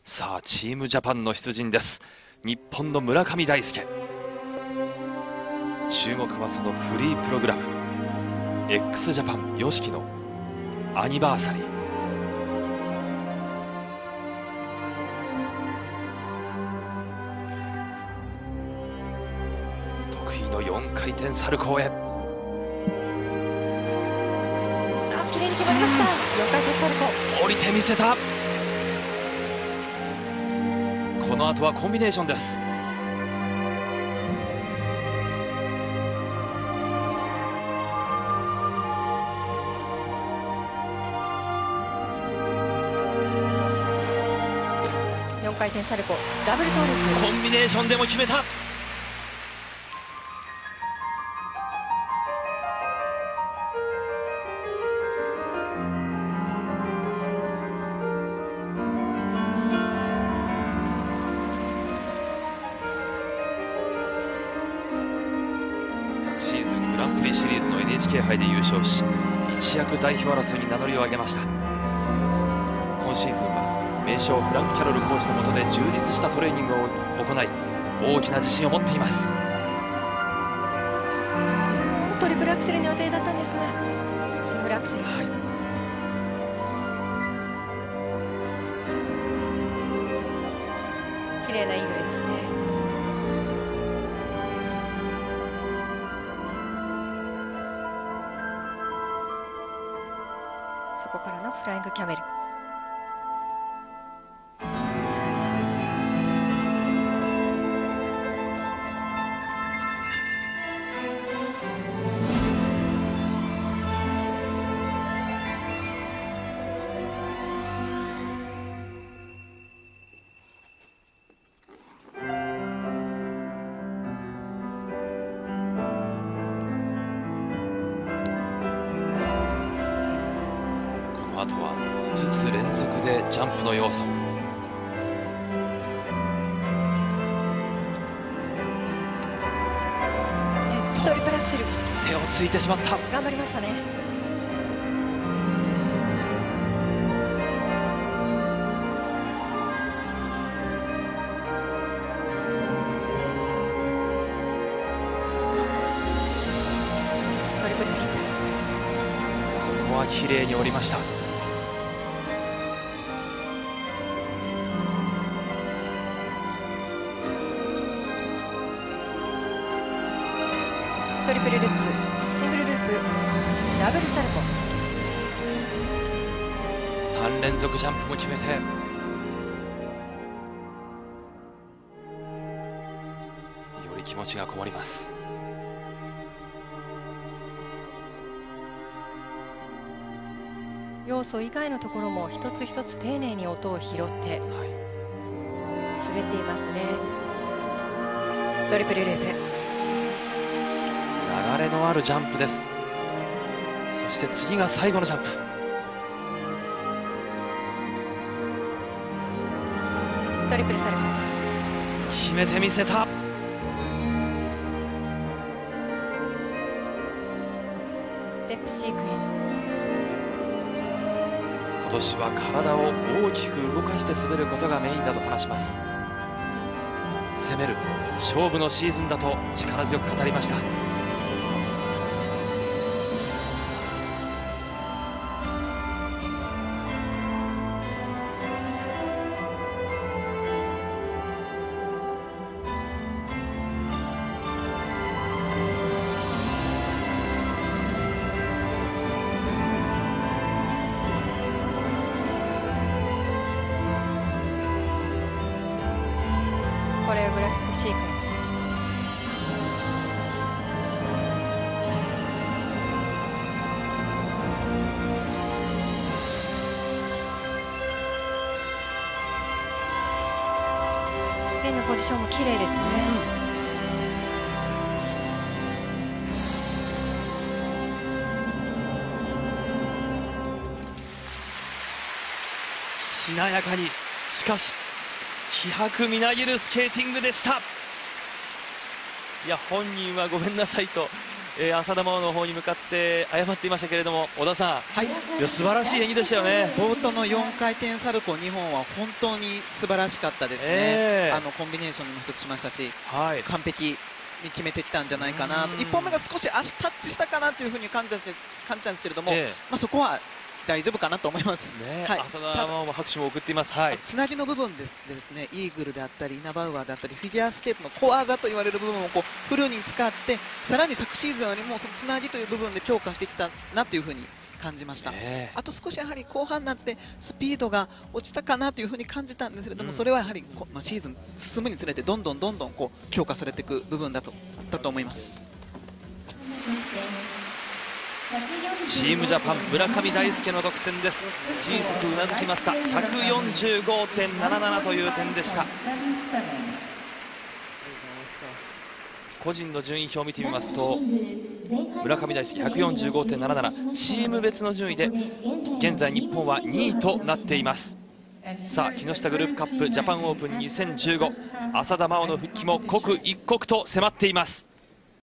さあチームジャパンの出陣です。日本の村上大輔。注目はそのフリープログラム x ジャパン YOSHIKI のアニバーサリー。得意の4回転サルコーへ。 綺麗に決まりました。4回転サルコー降りてみせた。この後はコンビネーションです。 4回転サルコーダブルトーループ。 コンビネーションでも決めた。昨シーズングランプリシリーズの NHK 杯で優勝し、一躍代表争いに名乗りを上げました。今シーズンは名将フランク・キャロルコーチの下で充実したトレーニングを行い、大きな自信を持っています。 トリプルアクセルの予定だったんですがシングルアクセル、綺麗なイーグルですね。そこからのフライングキャメル。 あとは5つ連続でジャンプの要素。 トリプルアクセル。 手をついてしまった。 頑張りましたね。トリプルフリップ。 ここは綺麗に降りました。 トリプルルッツ、シングルループ、ダブルサルコー。 3連続ジャンプも決めて、より気持ちがこもります。 要素以外のところも一つ一つ丁寧に音を拾って滑っていますね。トリプルループ。 流れのあるジャンプです。そして次が最後のジャンプ。 トリプルサルコー決めてみせた。 ステップシークエンス。 今年は体を大きく動かして滑ることがメインだと話します。攻める勝負のシーズンだと力強く語りました。 コレオグラフィックシークエンス。スピンのポジションも綺麗ですね。 しなやかに、しかし気迫みなぎるスケーティングでした。いや、本人はごめんなさいと浅田真央の方に向かって謝っていましたけれども、小田さん、 はい、 いや素晴らしい演技でしたよね。 冒頭の4回転サルコー2本は本当に素晴らしかったですね。コンビネーションにも一つしましたし、 はい、 完璧に決めてきたんじゃないかなと。1本目が少し足タッチしたかなというふうに感じたんですけれども、そこは大丈夫かなと思います。 はい、浅田真央も拍手も送っています。はい、 つなぎの部分でですね、イーグルであったりイナバウアーであったりフィギュアスケートの小技と言われる部分をフルに使って、さらに昨シーズンよりもそのつなぎという部分で強化してきたなというふうに感じました。あと少しやはり後半になってスピードが落ちたかなというふうに感じたんですけれども、それはやはりシーズン進むにつれてどんどん強化されていく部分だと思います。 チームジャパン村上大輔の得点です。小さくうなずきました。 145.77 という点でした。個人の順位表を見てみますと、村上大輔 145.77、 チーム別の順位で現在日本は2位となっています。さあ、木下グループカップジャパンオープン2015、浅田真央の復帰も刻一刻と迫っています。